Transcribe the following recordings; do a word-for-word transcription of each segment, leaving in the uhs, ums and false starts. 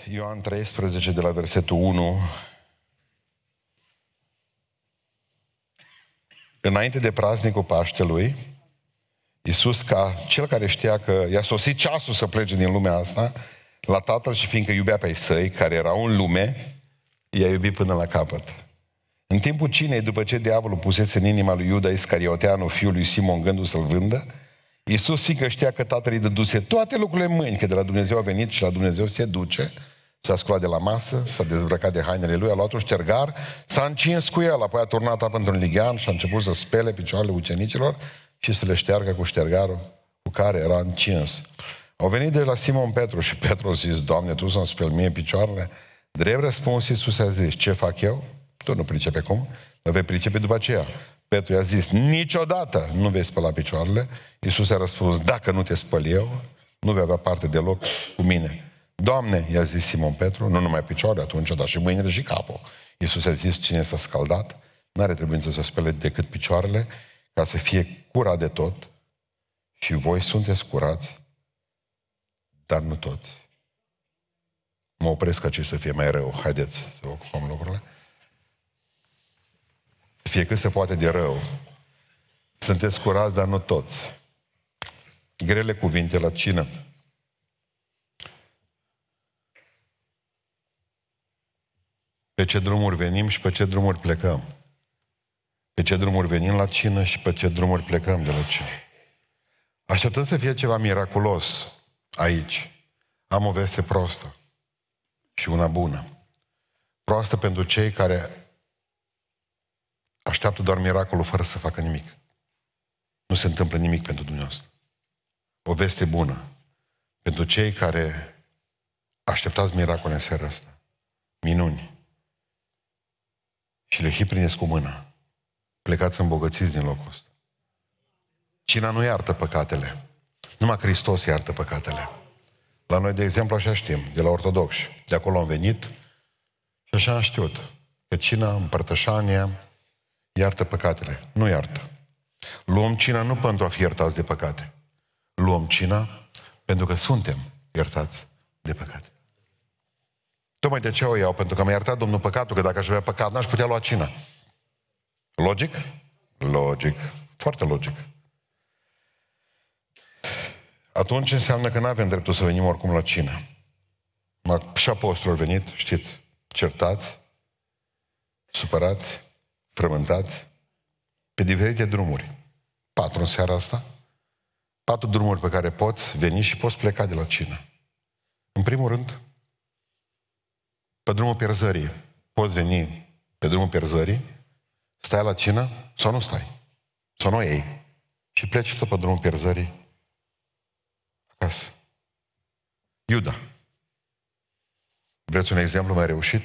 Ioan treisprezece, de la versetul unu. Înainte de praznicul Paștelui, Iisus, ca cel care știa că i-a sosit ceasul să plece din lumea asta, la Tatăl și fiindcă iubea pe ai săi, care erau în lume, i-a iubit până la capăt. În timpul cinei, după ce diavolul pusese în inima lui Iuda Iscarioteanu, fiul lui Simon, gândul să-l vândă, Iisus, fiindcă știa că Tatăl îi dăduse toate lucrurile în mâini, că de la Dumnezeu a venit și la Dumnezeu se duce, s-a sculat de la masă, s-a dezbrăcat de hainele lui, a luat un ștergar, s-a încins cu el, apoi a turnat apă într-un lighean și a început să spele picioarele ucenicilor și să le șteargă cu ștergarul cu care era încins. Au venit de la Simon Petru și Petru a zis: Doamne, Tu să-mi speli mie picioarele? Drept răspuns, Iisus a zis: ce fac eu? Tu nu pricepe cum, dar vei pricepe după aceea. Petru i-a zis: niciodată nu vei spăla picioarele. Iisus a răspuns: dacă nu te spăl eu, nu vei avea parte deloc cu mine. Doamne, i-a zis Simon Petru, nu numai picioare atunci, dar și mâinile și capul. Iisus a zis: cine s-a scaldat, n-are trebuință să spele decât picioarele, ca să fie curat de tot. Și voi sunteți curați, dar nu toți. Mă opresc aici să fie mai rău. Haideți să ocupăm lucrurile. Să fie cât se poate de rău. Sunteți curați, dar nu toți. Grele cuvinte la cină. Pe ce drumuri venim și pe ce drumuri plecăm. Pe ce drumuri venim la cină și pe ce drumuri plecăm de la cină. Așteptăm să fie ceva miraculos aici. Am o veste prostă și una bună. Proastă pentru cei care așteaptă doar miracolul fără să facă nimic. Nu se întâmplă nimic pentru dumneavoastră. O veste bună pentru cei care așteptați miracole în seara asta. Minuni. Și le și prindeți cu mâna. Plecați îmbogățiți din locul ăsta. Cina nu iartă păcatele. Numai Hristos iartă păcatele. La noi, de exemplu, așa știm, de la ortodoxi. De acolo am venit și așa am știut. Că cina, împărtășania, iartă păcatele. Nu iartă. Luăm cina nu pentru a fi iertați de păcate. Luăm cina pentru că suntem iertați de păcate. Tocmai de ce o iau? Pentru că mi-a iertat Domnul păcatul, că dacă aș avea păcat, n-aș putea lua cina. Logic? Logic. Foarte logic. Atunci înseamnă că nu avem dreptul să venim oricum la cină. Și apostolul au venit, știți, certați, supărați, frământați, pe diferite drumuri. Patru în seara asta. Patru drumuri pe care poți veni și poți pleca de la cină. În primul rând, pe drumul pierzării. Poți veni pe drumul pierzării, stai la cină sau nu stai. Sau nu iei. Și pleci tot pe drumul pierzării acasă. Iuda. Vreți un exemplu mai reușit?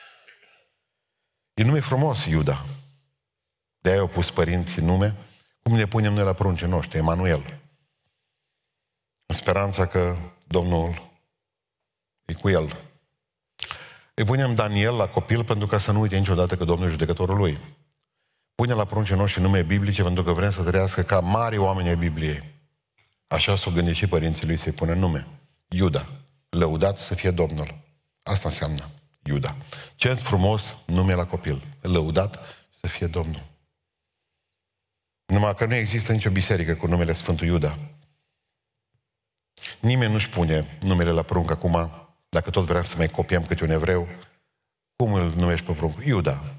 E nume frumos, Iuda. De-aia au pus părinții nume. Cum ne punem noi la pruncii noștri? Emanuel. În speranța că Domnul e cu el. Îi punem Daniel la copil pentru ca să nu uite niciodată că Domnul e judecătorul lui. Pune la pruncii noștri nume biblice pentru că vrem să trăiască ca mari oameni ai Bibliei. Așa s-au gândit și părinții lui să-i pună nume. Iuda. Lăudat să fie Domnul. Asta înseamnă Iuda. Ce frumos nume la copil. Lăudat să fie Domnul. Numai că nu există nicio biserică cu numele Sfântul Iuda. Nimeni nu-și pune numele la prunc acum, dacă tot vrea să mai copiem câte un evreu. Cum îl numești pe prunc? Iuda.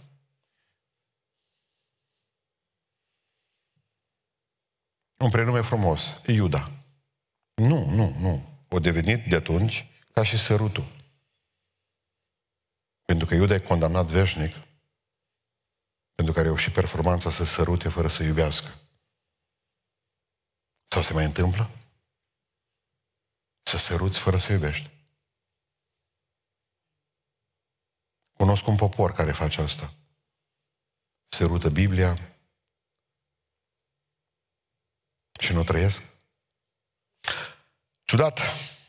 Un prenume frumos. Iuda. Nu, nu, nu. O devenit de atunci ca și sărutul. Pentru că Iuda e condamnat veșnic. Pentru că a reușit performanța să sărute fără să iubească. Sau se mai întâmplă? Să săruți fără să iubești. Cunosc un popor care face asta. Sărută Biblia și nu trăiesc. Ciudat.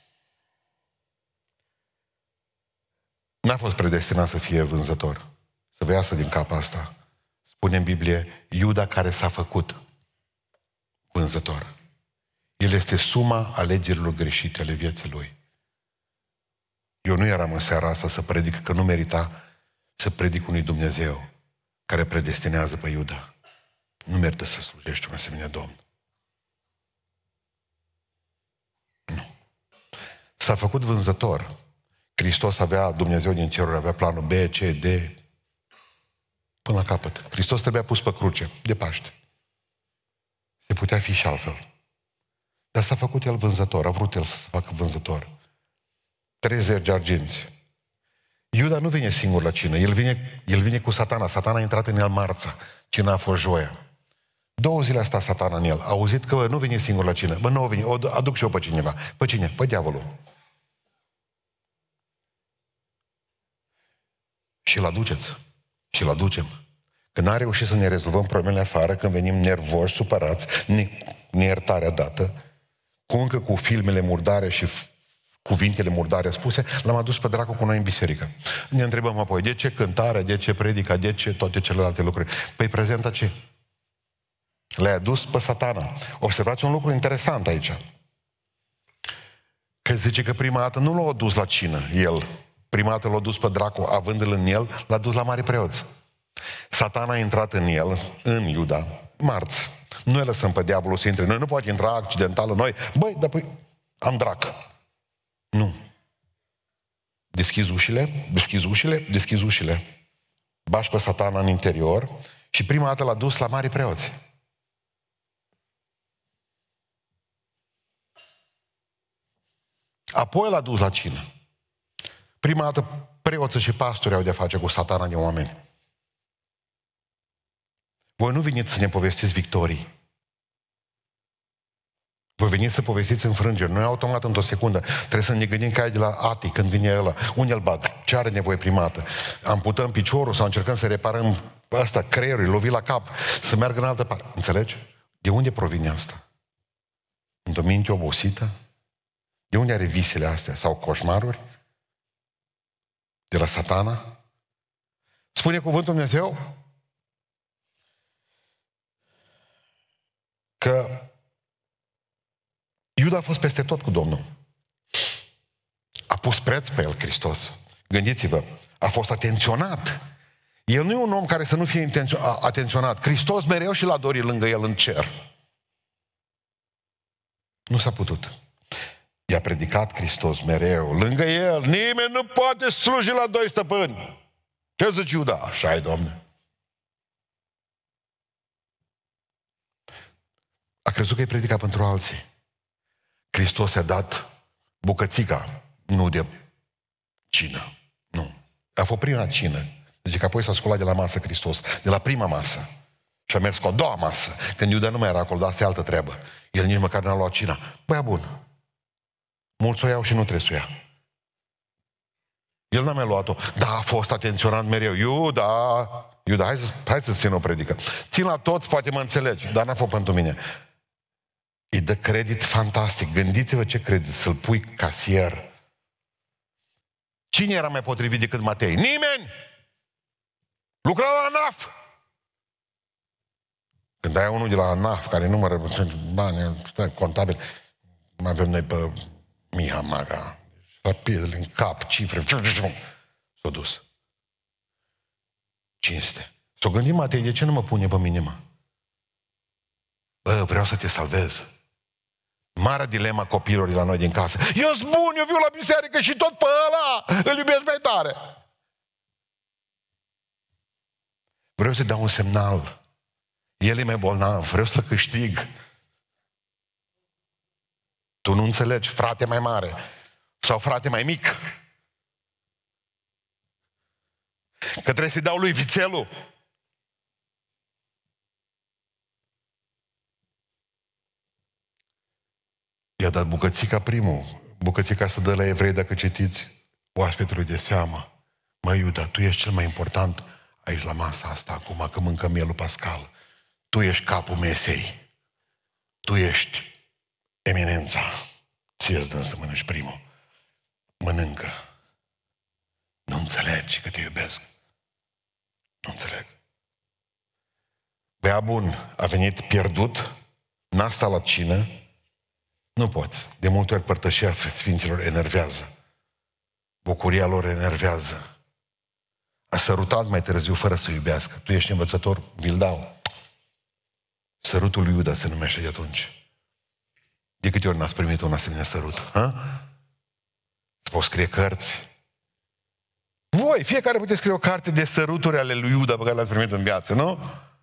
N-a fost predestinat să fie vânzător. Să vă iasă din cap asta. Spune în Biblie, Iuda care s-a făcut vânzător. El este suma alegerilor greșite ale vieții lui. Eu nu eram în seara asta să predic, că nu merita să predic unui Dumnezeu care predestinează pe Iuda. Nu merită să slujești un asemenea Domn. Nu. S-a făcut vânzător. Hristos avea, Dumnezeu din ceruri avea planul B, C, D, până la capăt. Hristos trebuia pus pe cruce, de Paște. Se putea fi și altfel. Dar s-a făcut el vânzător, a vrut el să se facă vânzător. treizeci de arginți. Iuda nu vine singur la cină, el vine, el vine cu Satana. Satana a intrat în el marța, cina a fost joia. Două zile a stat Satana în el, a auzit că bă, nu vine singur la cină. Bă, nu vine, o aduc și eu pe cineva. Pe cine? Pe diavolul. Și-l aduceți. Și-l aducem. Când n-a reușit să ne rezolvăm problemele afară, când venim nervoși, supărați, ne, neiertarea dată, cu încă cu filmele murdare și cuvintele murdare spuse, l-am adus pe dracu cu noi în biserică. Ne întrebăm apoi, de ce cântarea, de ce predica, de ce toate celelalte lucruri? Păi prezenta ce? Le-a adus pe Satana. Observați un lucru interesant aici. Că zice că prima dată nu l-a dus la cină, el. Prima dată l-a dus pe dracu, având-l în el, l-a dus la mari preoți. Satana a intrat în el, în Iuda, marți. Nu îl lăsăm pe diavolul să intre. Noi nu poate intra accidental în noi. Băi, dar păi, am drac. Nu. Deschizi ușile, deschizi ușile, deschizi ușile. Bași pe Satana în interior și prima dată l-a dus la mari preoți. Apoi l-a dus la cină. Prima dată preoții și pastorii au de face cu Satana de oameni. Voi nu veniți să ne povestiți victorii. Voi veniți să povestiți înfrângeri. Noi automat într-o secundă trebuie să ne gândim că ai de la Ati când vine ăla. Unde îl bag? Ce are nevoie primată? Amputăm piciorul sau încercăm să reparăm ăsta, creierul, îi lovi la cap, să meargă în altă parte. Înțelegi? De unde provine asta? Într-o minte obosită? De unde are visele astea? Sau coșmaruri? De la Satana? Spune cuvântul Dumnezeu că Iuda a fost peste tot cu Domnul. A pus preț pe el Hristos. Gândiți-vă, a fost atenționat. El nu e un om care să nu fie atenționat. Hristos mereu și l-a dorit lângă el în cer. Nu s-a putut. I-a predicat Hristos mereu, lângă el. Nimeni nu poate sluji la doi stăpâni. Ce zici Iuda? Așa e, Doamne. A crezut că e predicat pentru alții. Hristos a dat bucățica, nu de cină. Nu. A fost prima cină. Deci că apoi s-a sculat de la masă Hristos, de la prima masă. Și a mers cu a doua masă. Când Iuda nu mai era acolo, dar asta e altă treabă. El nici măcar n-a luat cina. Băia bun. Mulți o iau și nu trebuie să o ia. El n-a mai luat-o, dar a fost atenționat mereu. Iuda, Iuda, hai, să, hai să țin o predică. Țin la toți, poate mă înțelegi, dar n-a fost pentru mine. Îi dă credit fantastic. Gândiți-vă ce credit, să-l pui casier. Cine era mai potrivit decât Matei? Nimeni! Lucra la ANAF! Când ai unul de la ANAF care numără bani, contabil, mai avem noi pe Miha Maga, rapid, în cap, cifre, s-a dus. Cinste. S-o gândit Matei, de ce nu mă pune pe mine, mă? Bă, vreau să te salvez. Marea dilema copilului la noi din casă. Eu sunt bun, eu viu la biserică și tot pe ăla îl iubesc mai tare. Vreau să dau un semnal. El e mai bolnav, vreau să-l câștig. Tu nu înțelegi, frate mai mare sau frate mai mic. Că trebuie să-i dau lui vițelul. I-a dat bucățica primul. Bucățica să dă la evrei, dacă citiți, oaspetului de seamă. Măi, Iuda, tu ești cel mai important aici la masa asta acum, că mâncăm mielul pascal. Tu ești capul mesei. Tu ești eminența. Ție-ți dă să mănânci primul. Mănâncă. Nu înțelegi că te iubesc. Nu înțeleg. Băia bun a venit pierdut, n-a stat la cină. Nu poți. De multe ori părtășia Sfinților enervează. Bucuria lor enervează. A sărutat mai târziu fără să iubească. Tu ești învățător, vi-l dau. Sărutul lui Iuda se numește de atunci. De câte ori n-ați primit un asemenea sărut? Ha? Să poți scrie cărți. Voi, fiecare puteți scrie o carte de săruturi ale lui Iuda pe care le-ați primit în viață, nu?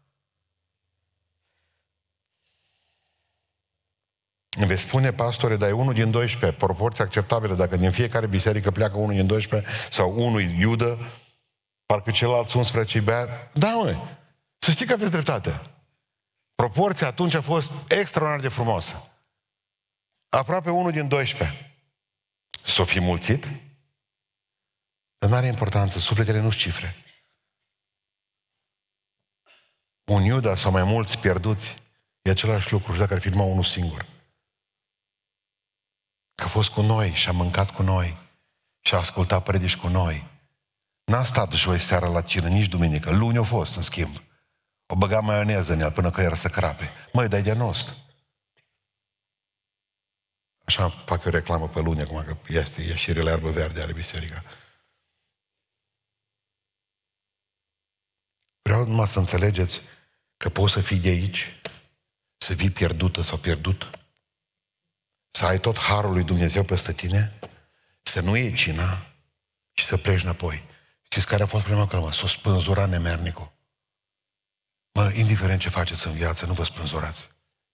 Îmi veți spune, pastore, dar e unul din doisprezece, proporție acceptabilă, dacă din fiecare biserică pleacă unul din doisprezece sau unul Iudă, parcă celălalt unsprezece bea. Da, măi, să știi că aveți dreptate. Proporția atunci a fost extraordinar de frumoasă. Aproape unul din doisprezece. S-o fi mulțit? Dar n-are importanță, sufletele nu-s cifre. Un Iuda sau mai mulți pierduți e același lucru și dacă ar fi numai unul singur. Că a fost cu noi și a mâncat cu noi și a ascultat predici cu noi. N-a stat joi seara la cină, nici duminică. Luni a fost, în schimb. O băga maioneză în el până că era să crape. Măi, dai de nost. Așa fac eu reclamă pe luni acum, că este ieșirile erbă verde ale biserica. Vreau numai să înțelegeți că poți să fii de aici, să vii pierdută sau pierdut, să ai tot harul lui Dumnezeu peste tine, să nu iei cina și să pleci înapoi. Știți care a fost prima călmă? S-o spânzura nemernicul. Mă, indiferent ce faceți în viață, nu vă spânzurați.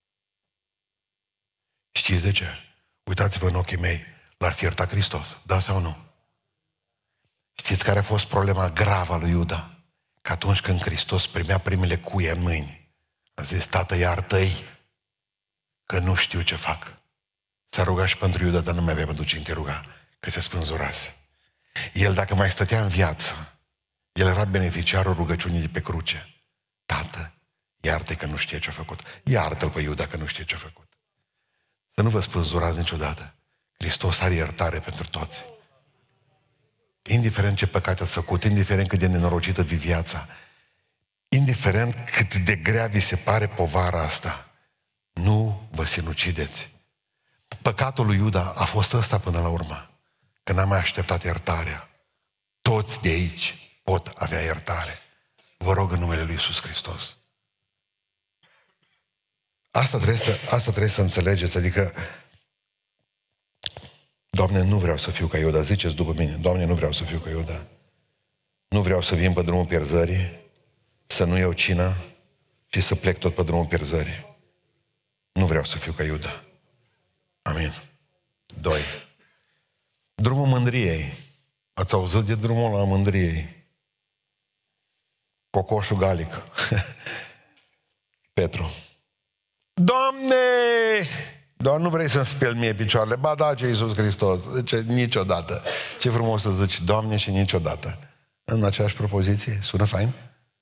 Știți de ce? Uitați-vă în ochii mei, l-ar fi iertat Hristos, da sau nu? Știți care a fost problema gravă a lui Iuda? Că atunci când Hristos primea primele cuie în mâini, a zis, Tată, iartă-i, că nu știu ce fac. S-a rugat și pentru Iuda, dar nu mai avea pentru cine te ruga, că se spânzurase. El, dacă mai stătea în viață, el era beneficiarul rugăciunii de pe cruce. Tată, iartă-i că nu știe ce a făcut. Iartă-l pe Iuda că nu știe ce a făcut. Să nu vă spânzurați niciodată. Hristos are iertare pentru toți. Indiferent ce păcate ați făcut, indiferent cât de nenorocită vi viața, indiferent cât de grea vi se pare povara asta, nu vă sinucideți. Păcatul lui Iuda a fost ăsta până la urmă, că n-a mai așteptat iertarea. Toți de aici pot avea iertare. Vă rog în numele lui Iisus Hristos. Asta trebuie să, asta trebuie să înțelegeți, adică Doamne, nu vreau să fiu ca Iuda, ziceți după mine, Doamne, nu vreau să fiu ca Iuda. Nu vreau să vin pe drumul pierzării, să nu iau cina și să plec tot pe drumul pierzării. Nu vreau să fiu ca Iuda. Amin. Doi. Drumul mândriei. Ați auzit de drumul la mândriei? Cocoșul Galic. Petru. Doamne! Doar nu vrei să-mi speli mie picioarele? Ba da, ce Iisus Hristos. Zice, niciodată. Ce frumos să zici, Doamne, și niciodată. În aceeași propoziție? Sună fain?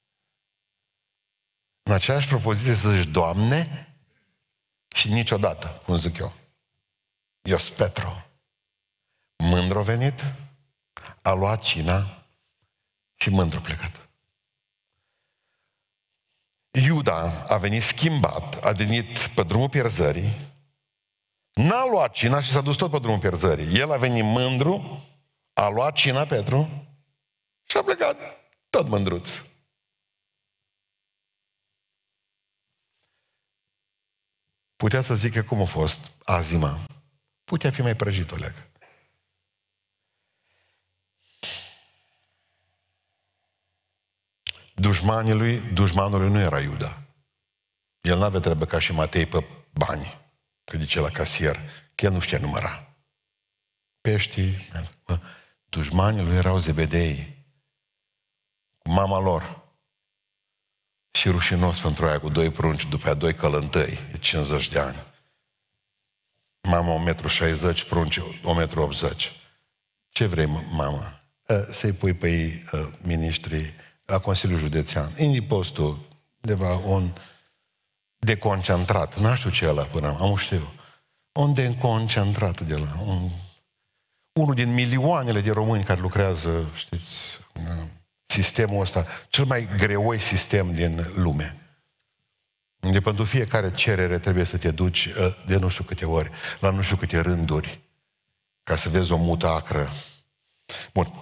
În aceeași propoziție să zici, Doamne, și niciodată, cum zic eu. Ios Petru. Mândru venit, a luat cina și mândru plecat. Iuda a venit schimbat, a venit pe drumul pierzării, n-a luat cina și s-a dus tot pe drumul pierzării. El a venit mândru, a luat cina Petru și a plecat tot mândruț. Putea să zică cum a fost azima. Putea fi mai prăjit, Oleg. Dușmanii lui, dușmanul lui nu era Iuda. El n-avea treabă ca și Matei pe bani, că zice la casier, că el nu știa număra. Peștii, dușmanii lui erau Zebedei, cu mama lor. Și rușinos pentru aia cu doi prunci, după aia doi călăntăi, de cincizeci de ani. Mama un metru șaizeci, prunci un metru optzeci. Ce vrei, mama? Să-i pui pe ei miniștrii la Consiliul Județean. Indi postul, undeva un deconcentrat, n știu ce e ăla până, am știu. Un deconcentrat de la, un, unul din milioanele de români care lucrează, știți, în sistemul ăsta, cel mai greoi sistem din lume. Unde pentru fiecare cerere trebuie să te duci de nu știu câte ori, la nu știu câte rânduri, ca să vezi o mută acră. Bun.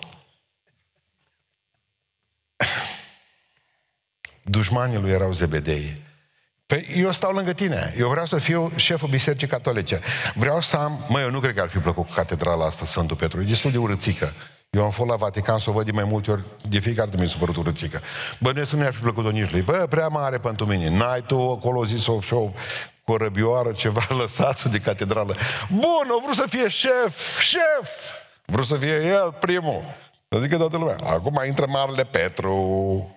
Dușmanii lui erau Zebedei. Păi eu stau lângă tine. Eu vreau să fiu șeful Bisericii Catolice. Vreau să am... Măi, eu nu cred că ar fi plăcut cu catedrala asta, Sfântul Petru. E destul de urâțică. Eu am fost la Vatican să o văd de mai multe ori. De fiecare dată mi s-a părut urâțică. Bă, nu nu mi-ar fi plăcut-o nici lui. Bă, prea mare pentru mine. N-ai tu acolo zis-o și o corăbioară, ceva, lăsați-o de catedrală. Bun, o vrut să fie șef, șef! Vrut să fie el primul. Să zică toată lumea. Acum intră Marele Petru.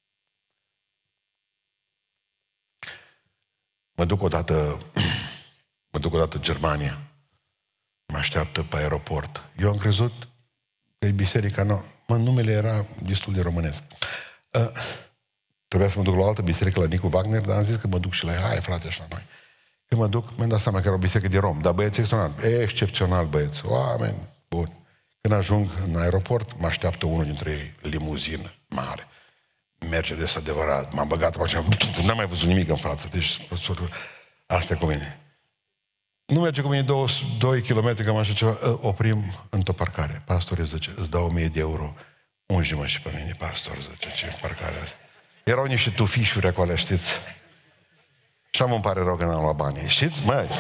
Mă duc odată, mă duc odată în Germania. Mă așteaptă pe aeroport. Eu am crezut că e biserica nouă. Mă, numele era destul de românesc. Uh, trebuia să mă duc la o altă biserică, la Nicu Wagner, dar am zis că mă duc și la ea. Hai, frate, și la noi. Când mă duc, mi-am dat seama că era o biserică de rom. Dar băieți excepțional. Excepțional, băieți. Oameni buni. Când ajung în aeroport, mă așteaptă unul dintre ei, limuzină mare. Mercedes adevărat, m-am băgat pe așa, n-am mai văzut nimic în față, deci asta e cu mine. Nu merge cu mine două, doi kilometri, cam așa ceva, oprim într-o parcare. Pastore, zice, îți dau o mie de euro, ungi-mă și pe mine, pastor, zice, ce parcare asta. Erau niște tufișuri acolo, știți? Și am îmi pare rău că n-am luat banii, știți? Măi!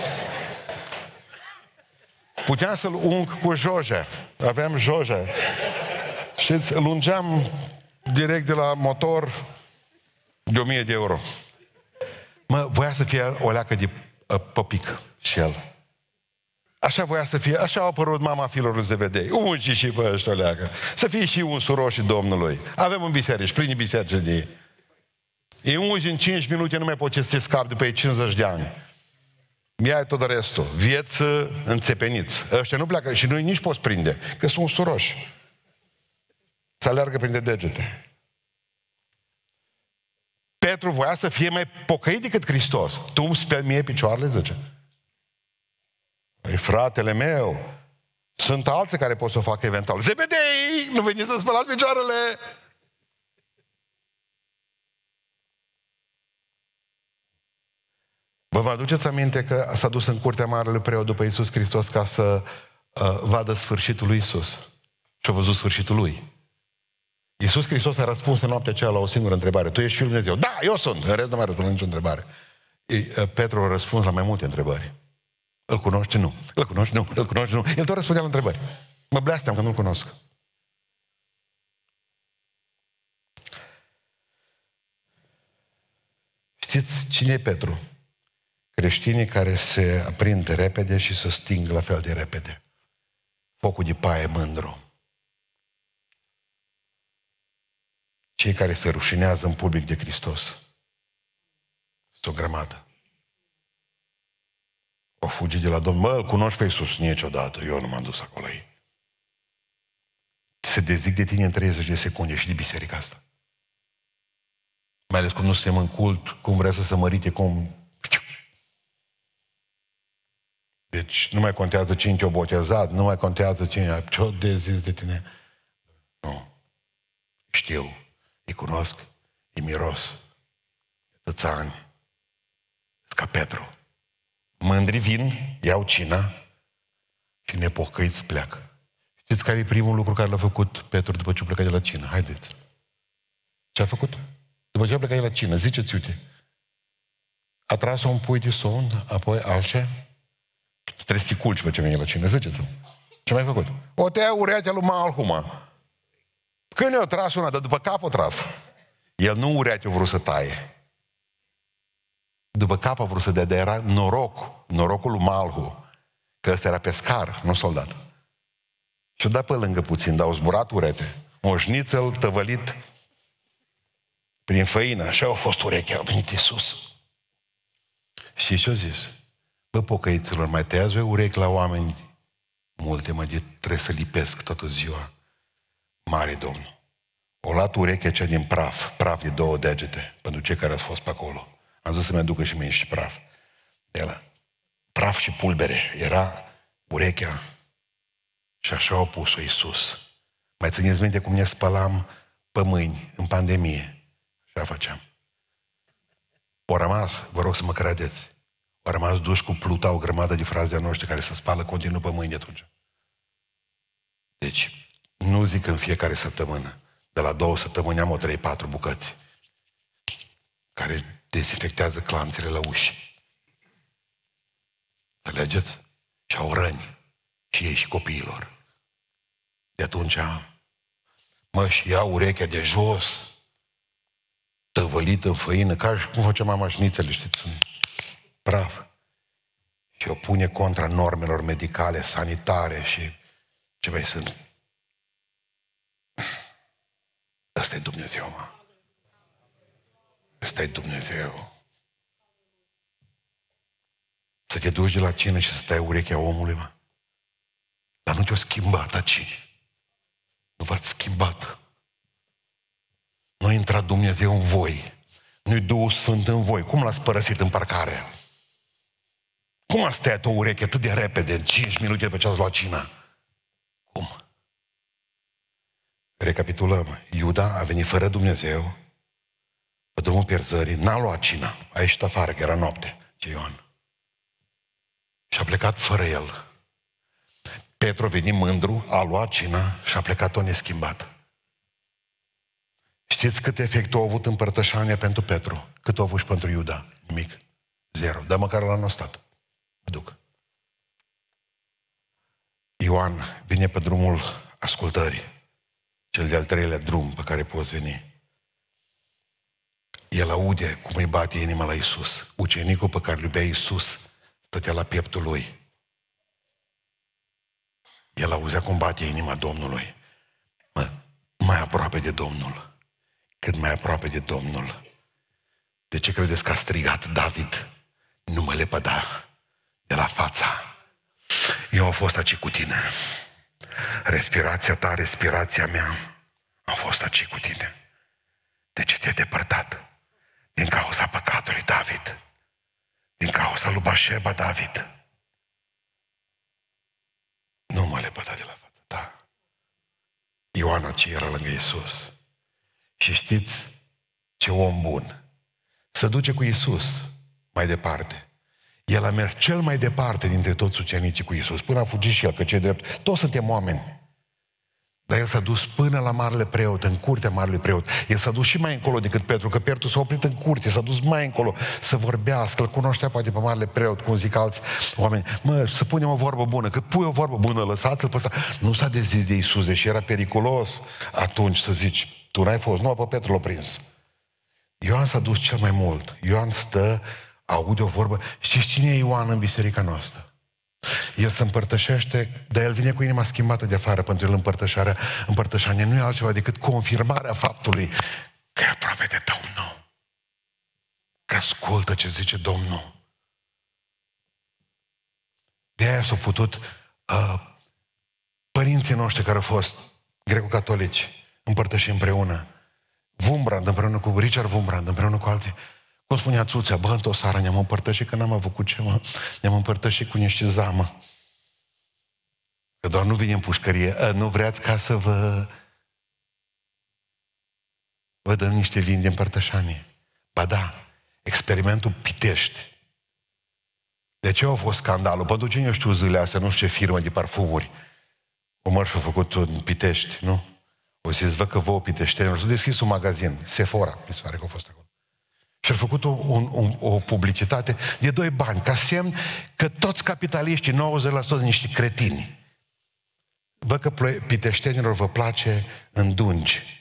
Puteam să-l ung cu joja, aveam joja. Știți, îl ungeam direct de la motor de o mie de euro. Mă, voia să fie o leacă de uh, păpic și el. Așa voia să fie, așa a apărut mama fiilor lui Zebedei. Ungi și pe ăștia o leacă. Să fie și un suroșii Domnului. Avem un biserici, pline biserici de ei. Ei ungi în cinci minute, nu mai poți să te scapi după ei cincizeci de ani. Mi-ai tot restul. Vieți înțepeniți. Ăștia nu pleacă și noi nici poți prinde, că sunt suroși. Să alergă printre degete. Petru voia să fie mai pocăit decât Hristos. Tu îmi speli mie picioarele, zice. Păi, fratele meu, sunt alții care pot să o facă eventual. Zebedei, nu veniți să spălați picioarele! Vă mă aduceți aminte că s-a dus în curtea marelui preot după Iisus Hristos ca să uh, vadă sfârșitul lui Iisus. Și a văzut sfârșitul lui. Iisus Hristos a răspuns în noaptea aceea la o singură întrebare. Tu ești Fiul lui Dumnezeu? Da, eu sunt. În rest nu mai răspunde nicio întrebare. Petru a răspuns la mai multe întrebări. Îl cunoști? Nu. Îl cunoști? Nu. Îl cunoști? Nu. El tot răspundea la întrebări. Mă blesteam că nu-l cunosc. Știți cine e Petru? Creștinii care se aprind repede și se sting la fel de repede. Focul de paie mândru. Cei care se rușinează în public de Hristos. Sunt o grămadă. O fugi de la Domnul. Mă, îl cunoști pe Iisus? Niciodată. Eu nu m-am dus acolo. Se dezic de tine în treizeci de secunde și de biserica asta. Mai ales cum nu suntem în cult, cum vrea să se mărite, cum... Deci nu mai contează cine te-a botezat, nu mai contează cine... Ce-o dezis de tine? Nu. Știu. Îi cunosc. Îi miros. Tăți ani. Ca Petru. Mândri vin, iau cina și nepocăiți pleacă. Știți care e primul lucru care l-a făcut Petru după ce a plecat de la cină? Haideți. Ce a făcut? După ce a plecat de la cină, ziceți, uite. A tras un pui de somn, apoi alșa. Trebuie să te culci pe ce vine la cină, ziceți-mi. Ce mai făcut? O tăia ureatea lui Malhuma. Când i-a tras una, dar după cap o tras. El nu ureatea a vrut să taie. După cap a vrut să dea, dar era noroc, norocul lui Malhu, că ăsta era pescar, nu soldat. Și-o dat pe lângă puțin, dar au zburat urete. Moșniță-l tăvălit prin făină, așa a fost urechea, a venit Iisus. Și ce-a zis? Bă, pocăiților, mai tăiați voi urechi la oameni multe, mă, de trebuie să lipesc toată ziua. Mare Domnul. O luat urechea cea din praf, praf de două degete, pentru cei care ați fost pe acolo. Am zis să-mi aducă și mie și praf. De la praf și pulbere. Era urechea și așa a pus-o Iisus. Mai țineți minte cum ne spălam pe mâini în pandemie? Așa făceam. O rămas, vă rog să mă credeți, o rămas duși cu pluta o grămadă de frați de-a noștri care se spală continuu pe mâini atunci. Deci, Nu zic în fiecare săptămână. De la două săptămâni am o trei, patru bucăți care dezinfectează clanțele la uși. Înțelegeți? Și au răni. Și ei și copiilor. De atunci, mă, și iau urechea de jos, tăvălită în făină, ca și cum făcea mama șnițele, știți, în praf. Și o pune contra normelor medicale, sanitare și ce mai sunt. Ăsta e Dumnezeu, mă. Ăsta e Dumnezeu. Să te duci de la cină și să stai urechea omului, mă. Dar nu te-o schimbat aici. Nu v-ați schimbat. Nu a intrat Dumnezeu în voi. Nu-i Duhul Sfânt în voi. Cum l-ați părăsit în parcare? Cum ați tăiat o ureche atât de repede, în cinci minute după ce ați luat cina? Cum? Recapitulăm. Iuda a venit fără Dumnezeu, pe drumul pierzării, n-a luat cina, a ieșit afară, că era noapte, ce Ioan. Și a plecat fără el. Petru a venit mândru, a luat cina și a plecat-o neschimbat. Știți cât efect a avut împărtășania pentru Petru? Cât a avut și pentru Iuda? Nimic. Zero. Dar măcar l-a nostat. Mă duc. Ioan vine pe drumul ascultării. Cel de-al treilea drum pe care poți veni. El aude cum îi bate inima la Iisus. Ucenicul pe care îl iubea Iisus stătea la pieptul lui. El auzea cum bate inima Domnului. Mă, mai aproape de Domnul. Cât mai aproape de Domnul. De ce credeți că a strigat David? Nu mă lepăda de la fața. Eu am fost aici cu tine. Respirația ta, respirația mea, am fost aici cu tine. De ce te-ai depărtat? Din cauza păcatului David. Din cauza lui Bașeba David. Nu mă lepăda de la fața ta. Ioana ce era lângă Iisus. Și știți ce om bun. Se duce cu Iisus mai departe. El a mers cel mai departe dintre toți ucenicii cu Iisus. Până a fugit și el, că ce drept. Toți suntem oameni. Dar el s-a dus până la marele preot, în curtea marelui preot. El s-a dus și mai încolo decât Petru, că Petru s-a oprit în curte, s-a dus mai încolo să vorbească, îl cunoștea poate pe marele preot, cum zic alți oameni. Mă, să punem o vorbă bună, că pui o vorbă bună, lăsați-l pe ăsta. Nu s-a dezis de Iisus, deși era periculos atunci să zici, tu n-ai fost, nu, pe Petru l-a prins. Ioan s-a dus cel mai mult. Ioan stă, aude o vorbă. Știți cine e Ioan în biserica noastră? El se împărtășește, dar el vine cu inima schimbată de afară, pentru el împărtășarea, împărtășania nu e altceva decât confirmarea faptului că e aproape de Domnul. Că ascultă ce zice Domnul. De aia s-au putut uh, părinții noștri care au fost greco-catolici împărtăși împreună. Wurmbrand împreună cu Richard Wurmbrand, împreună cu alții. Cum spunea Țuțea, bă, într-o seară ne-am împărtășit că n-am avut cu ce, mă. Ne-am împărtășit cu niște zamă. Că doar nu vine în pușcărie. A, nu vreați ca să vă vă dăm niște vin de împărtășanie. Ba da, experimentul Pitești. De ce a fost scandalul? Pentru cine știu zilele astea, nu știu ce firmă de parfumuri. O măr și-a făcut în Pitești, nu? O zis, vă că vouă piteștenilor. S-a deschis un magazin, Sephora, mi se pare că a fost acolo. Și a făcut o, un, un, o publicitate de doi bani, ca semn că toți capitaliștii, nouăzeci la sută de niște cretini. Văd că piteștenilor vă place îndungi.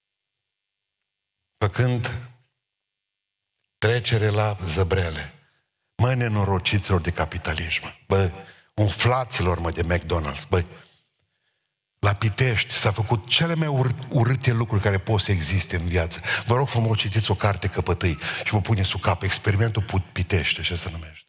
Făcând trecere la zăbrele. Mă, nenorociților de capitalism. Bă, umflaților, mă, de McDonald's. Bă, la Pitești s-a făcut cele mai ur- urâte lucruri care pot să existe în viață. Vă rog frumos, citiți o carte Căpătâi și vă pune sub cap experimentul Pitești, așa se numește.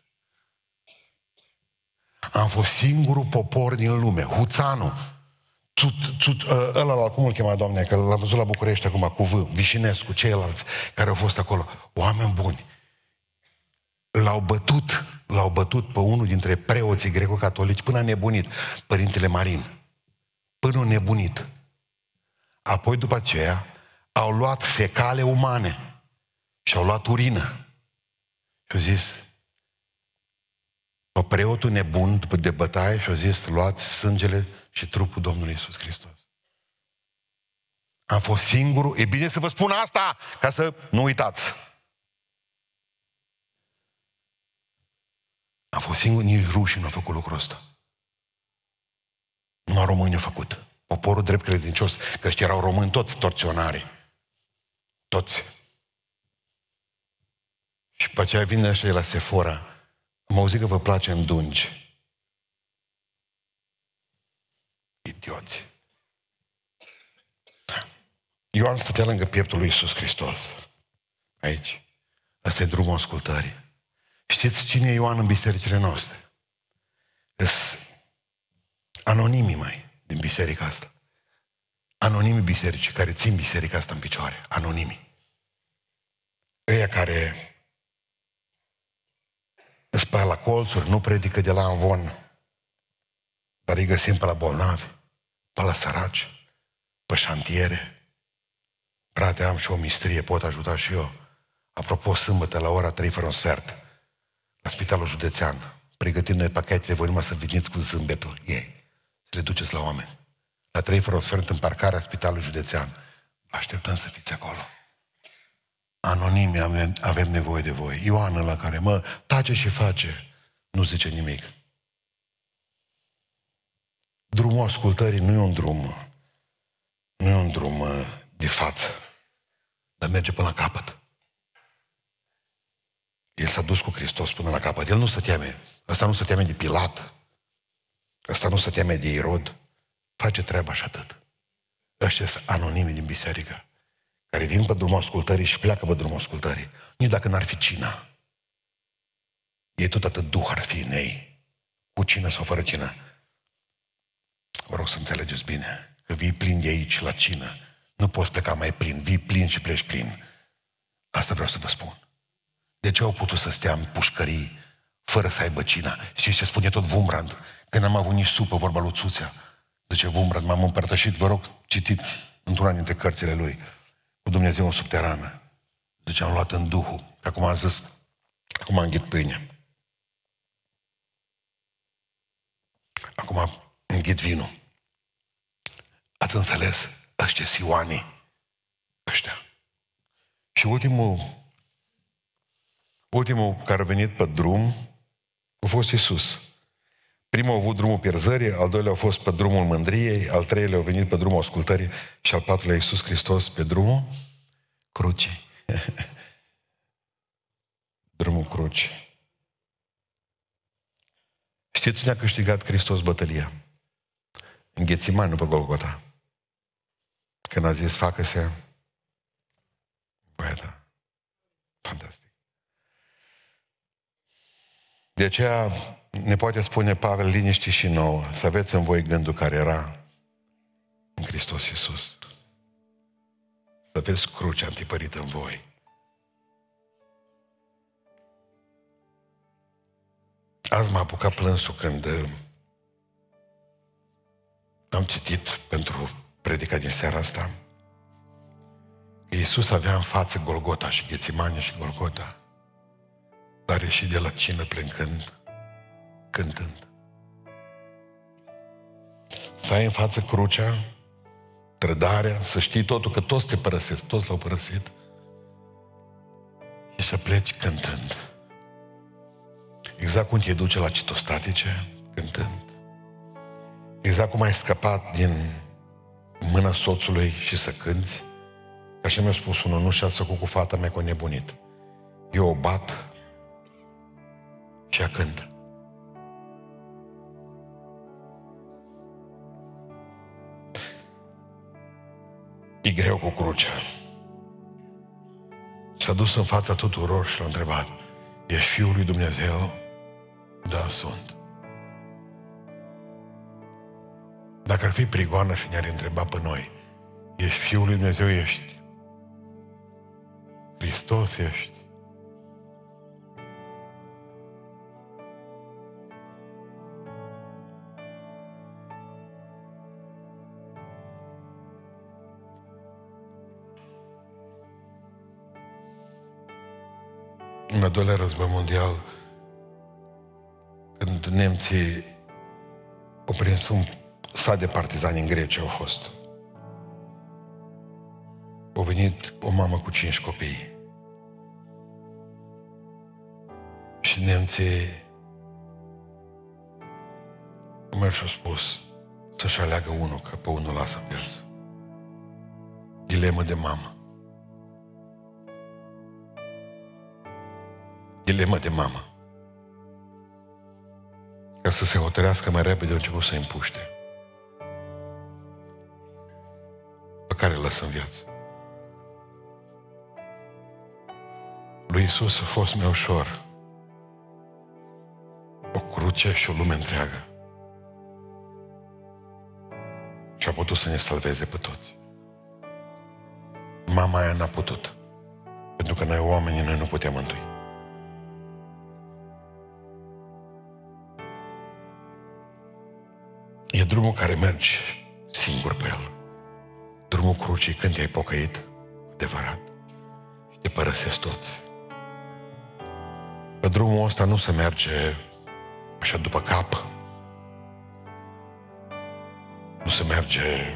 Am fost singurul popor din lume, Huțanu, țut, țut, ăla, cum îl chema, Doamne, că l-am văzut la București acum, cu V, Vișinescu, ceilalți care au fost acolo, oameni buni. L-au bătut, l-au bătut pe unul dintre preoții greco-catolici până a nebunit, Părintele Marin. Până nebunit. Apoi, după aceea, au luat fecale umane și au luat urină. Și au zis, pe preotul nebun, după de bătaie, și au zis, luați sângele și trupul Domnului Iisus Hristos. Am fost singurul. E bine să vă spun asta, ca să nu uitați. Am fost singur, nici rușii nu au făcut lucrul ăsta. Numai românii au făcut. Poporul drept credincios, că ăștia erau români toți torționari. Toți. Și pe aceea vine ăștia la Sephora. Am auzit că vă place în dungi. Idioți. Ioan stătea lângă pieptul lui Iisus Hristos. Aici. Ăsta e drumul ascultării. Știți cine e Ioan în bisericile noastre? Sunt anonimii, mai, din biserica asta. Anonimii bisericii care țin biserica asta în picioare. Anonimii. Ăia care îți pe la colțuri, nu predică de la amvon, dar îi găsim pe la bolnavi, pe la săraci, pe șantiere. Frate, am și o mistrie, pot ajuta și eu. Apropo, sâmbătă, la ora trei fără un sfert, la Spitalul Județean, pregătim noi pachetele, voi numai să veniți cu zâmbetul ei, să le duceți la oameni. La trei fără un sfert, în parcarea Spitalului Județean. Așteptăm să fiți acolo. Anonimi avem, avem nevoie de voi. Ioan ăla care, mă, tace și face, nu zice nimic. Drumul ascultării nu e un drum, nu e un drum de față, dar merge până la capăt. El s-a dus cu Hristos până la capăt. El nu se teme. Ăsta nu se teme de Pilat. Ăsta nu se teme de Irod. Face treaba și atât. Ăștia sunt anonimi din biserică, care vin pe drumul ascultării și pleacă pe drumul ascultării. Nici dacă n-ar fi cina. Ei tot atât duh ar fi în ei. Cu cină sau fără cină. Vă rog să înțelegeți bine că vii plin de aici la cină. Nu poți pleca mai plin. Vii plin și pleci plin. Asta vreau să vă spun. De ce au putut să stea în pușcării fără să aibă cina? Știți ce spune tot Wurmbrand? Că n-am avut nici supă, vorba lui Țuțea. Zice Wurmbrand, m-am împărtășit, vă rog, citiți într-una dintre cărțile lui, cu Dumnezeu în subterană. Zice, am luat în Duhul. Acum am zis, acum înghit pâine. Acum înghit vinul. Ați înțeles? Ăștia sioanii. Ăștia. Și ultimul Ultimul care a venit pe drum a fost Iisus. Primul a avut drumul pierzării, al doilea a fost pe drumul mândriei, al treilea a venit pe drumul ascultării și al patrulea Iisus Hristos pe drumul crucii. Drumul crucii. Știți unde a câștigat Hristos bătălia? În Ghețimani, nu pe Golgota. Când a zis, facă-se, băiata, fantastic. De aceea ne poate spune Pavel, liniște și nouă, să aveți în voi gândul care era în Hristos Iisus. Să aveți crucea întipărită în voi. Azi m-a apucat plânsul când am citit pentru predica din seara asta că Iisus avea în față Golgota și Ghețimani și Golgota. Dar a ieșit de la cină plângând, cântând. Să ai în față crucea, trădarea, să știi totul, că toți te părăsesc, toți l-au părăsit, și să pleci cântând. Exact cum te duce la citostatice, cântând. Exact cum ai scăpat din mâna soțului și să cânți. Ca și mi-a spus unul, nu și-a făcut cu fata mea că o nebunit. Eu o bat și ea cântă. E greu cu crucea. S-a dus în fața tuturor și l-a întrebat, ești Fiul lui Dumnezeu? Da, sunt. Dacă ar fi prigoană și ne-ar întreba pe noi, ești Fiul lui Dumnezeu? Ești. Hristos ești. În al doilea război mondial, când nemții au prins un sat de partizani în Grecia, au fost. venit o mamă cu cinci copii. Și nemții au mers și au spus să-și aleagă unul, că pe unul lasă în viață. Dilemă de mamă. Dilemă de mamă. Ca să se hotărească mai repede, au început să-i împuște. Pe care îl lăsă în viață. Lui Iisus a fost mai ușor o cruce și o lume întreagă. Și a putut să ne salveze pe toți. Mama aia n-a putut. Pentru că noi oamenii, noi nu putem mântui. E drumul care mergi singur pe el. Drumul crucii când te-ai pocăit, adevărat, și te părăsesc toți. Pe drumul ăsta nu se merge așa după cap. Nu se merge...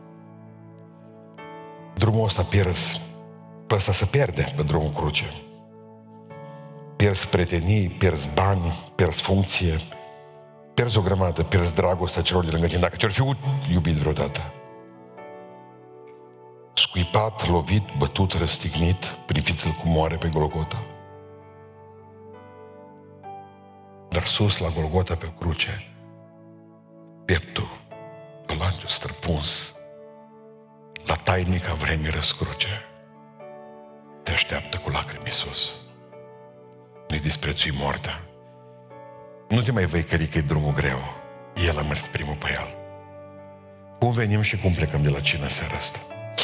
Drumul ăsta pierzi, pe ăsta se pierde pe drumul cruce. Pierzi prietenii, pierzi bani, pierzi funcție, pierzi o grămadă, pierzi dragostea celor de lângă tine, dacă ți-or fi iubit vreodată. Scuipat, lovit, bătut, răstignit, priviți-l cum moare pe Golgota. Dar sus la Golgota pe cruce, pieptul, lanțul străpuns, la tainica vremii răscruce, te așteaptă cu lacrimi sus. Nu-i disprețui moartea. Nu te mai văicări că e drumul greu. El a mers primul pe el. Cum venim și cum plecăm de la cină seara asta?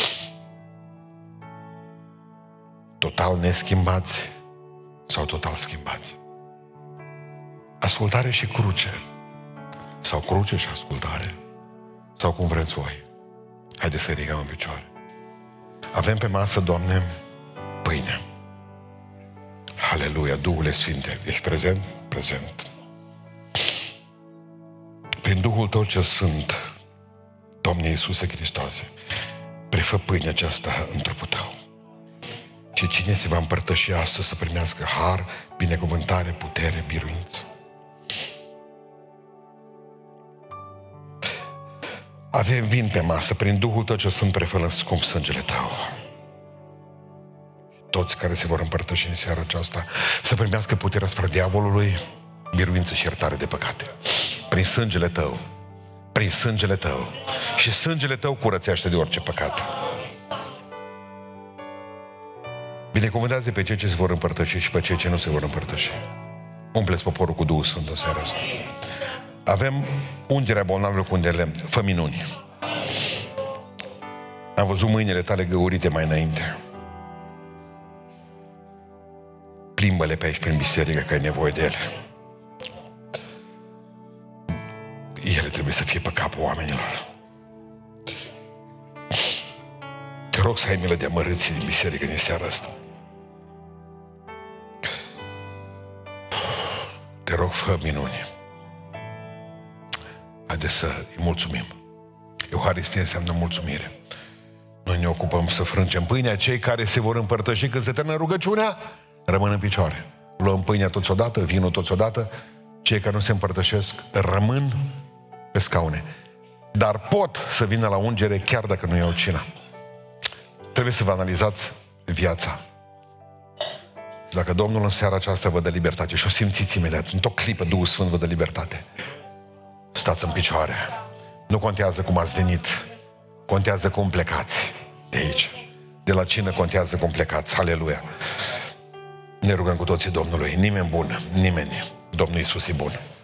Total neschimbați sau total schimbați? Ascultare și cruce. Sau cruce și ascultare. Sau cum vreți voi. Haideți să ridicăm în picioare. Avem pe masă, Doamne, pâine. Aleluia, Duhule Sfinte, ești prezent? Prezent. Prin Duhul Tău cel Sfânt, Doamne Iisuse Hristoase, prefă pâinea aceasta în trupul Tău. Și cine se va împărtăși astăzi să primească har, binecuvântare, putere, biruință. Avem vin pe masă, prin Duhul Tău cel Sfânt prefă în scump sângele Tău. Toți care se vor împărtăși în seara aceasta să primească puterea asupra diavolului, biruință și iertare de păcate. Prin sângele Tău. Prin sângele Tău. Și sângele Tău curățește de orice păcat. Binecuvântează pe cei ce se vor împărtăși și pe cei ce nu se vor împărtăși. Umpleți poporul cu Duhul Sfânt în seara asta. Avem ungerea bolnavilor cu un de lemn. Fă minuni. Am văzut mâinile tale găurite mai înainte. Plimbă-le pe aici prin biserică, că ai nevoie de ele. Ele trebuie să fie pe capul oamenilor. Te rog să ai milă de amărâții din biserică din seara asta. Te rog, fă minuni. Haideți să îi mulțumim. Euharistie înseamnă mulțumire. Noi ne ocupăm să frângem pâinea. Cei care se vor împărtăși când se termină rugăciunea, rămân în picioare. Luăm pâinea toți odată, vinul toți odată. Cei care nu se împărtășesc rămân pe scaune. Dar pot să vină la ungere chiar dacă nu iau cina. Trebuie să vă analizați viața. Și dacă Domnul în seara aceasta vă dă libertate, și o simțiți imediat, într-o clipă Duhul Sfânt vă dă libertate, stați în picioare. Nu contează cum ați venit, contează cum plecați de aici. De la cină contează cum plecați. Aleluia! Ne rugăm cu toții Domnului. Nimeni bun, nimeni. Domnul Iisus e bun.